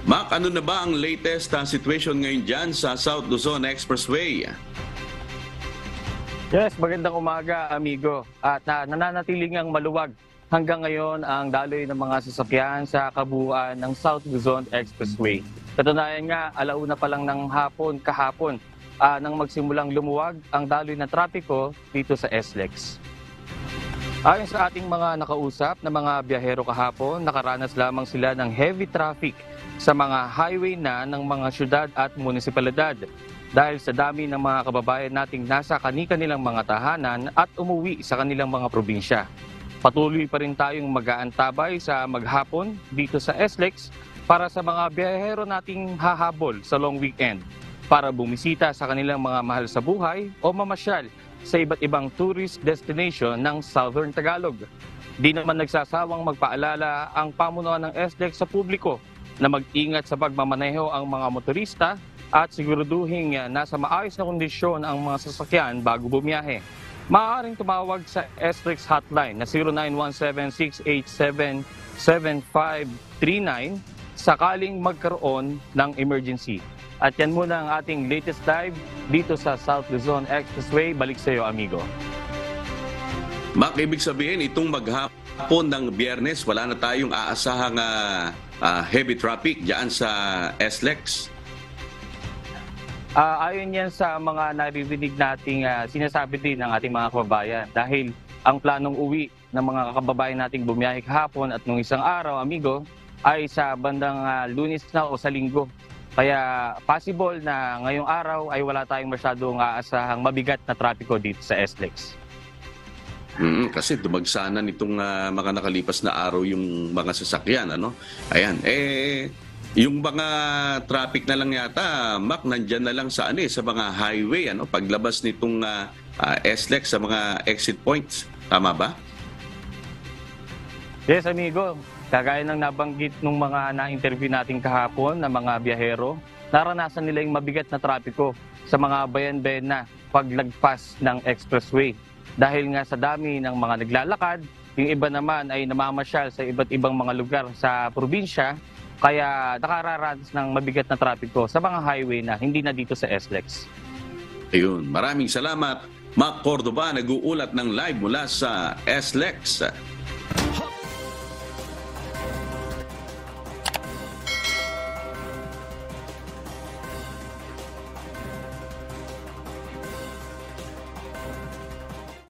Mac, ano na ba ang latest situation ngayon dyan sa South Luzon Expressway? Yes, magandang umaga, amigo. At nananatiling ang maluwag hanggang ngayon ang daloy ng mga sasakyan sa kabuuan ng South Luzon Expressway. Katunayan nga, alauna pa lang ng hapon kahapon nang magsimulang lumuwag ang daloy ng trapiko dito sa SLEX. Ayon sa ating mga nakausap na mga biyahero kahapon, nakaranas lamang sila ng heavy traffic sa mga highway na ng mga syudad at munisipalidad dahil sa dami ng mga kababayan nating nasa kani-kanilang mga tahanan at umuwi sa kanilang mga probinsya. Patuloy pa rin tayong mag-aantabay sa maghapon dito sa SLEX para sa mga biyahero nating hahabol sa long weekend para bumisita sa kanilang mga mahal sa buhay o mamasyal sa iba't ibang tourist destination ng Southern Tagalog. Di naman nagsasawang magpaalala ang pamunuan ng SLEX sa publiko na mag-ingat sa pagmamaneho ang mga motorista at siguraduhin nasa maayos na kondisyon ang mga sasakyan bago bumiyahe. Maaaring tumawag sa SLEX hotline na 0917-687-7539 sakaling magkaroon ng emergency. At yan muna ang ating latest live dito sa South Luzon Expressway. Balik sa iyo, amigo. Mac, ibig sabihin, itong maghapon ng Biyernes, wala na tayong aasahang heavy traffic dyan sa SLEX? Ayon yan sa mga naririnig nating sinasabi din ng ating mga kababayan dahil ang planong uwi ng mga kababayan nating bumiyahe kahapon at nung isang araw, amigo, ay sa bandang Lunes na o sa Linggo. Kaya possible na ngayong araw ay wala tayong masyadong aasahang mabigat na trapiko dito sa SLEX. Kasi dumagsanan itong mga nakalipas na araw yung mga sasakyan, ano? Ayan, yung mga traffic na lang yata, Mac, nandyan na lang sa sa mga highway, ano? Paglabas nitong SLEX sa mga exit points. Tama ba? Yes, amigo. Kagaya ng nabanggit ng mga na-interview natin kahapon na mga biyahero, naranasan nila yung mabigat na trapiko sa mga bayan-bayan na paglagpas ng expressway. Dahil nga sa dami ng mga naglalakad, yung iba naman ay namamasyal sa iba't ibang mga lugar sa probinsya, kaya nakararanas ng mabigat na trapiko sa mga highway na hindi na dito sa SLEX. Ayun, maraming salamat. Mac Cordoba, nag-uulat ng live mula sa SLEX.